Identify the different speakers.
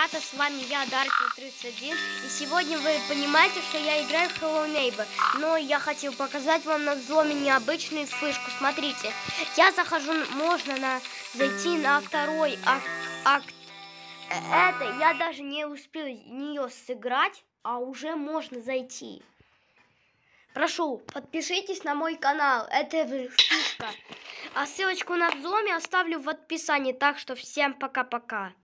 Speaker 1: ребята, с вами я, Dark31, и сегодня вы понимаете, что я играю в Hello Neighbor, но я хотел показать вам на взломе необычную фишку. Смотрите, я захожу, можно зайти на второй акт. Это я даже не успел нее сыграть, а уже можно зайти. Прошу, подпишитесь на мой канал, это фишка. А ссылочку на взломе оставлю в описании, так что всем пока-пока.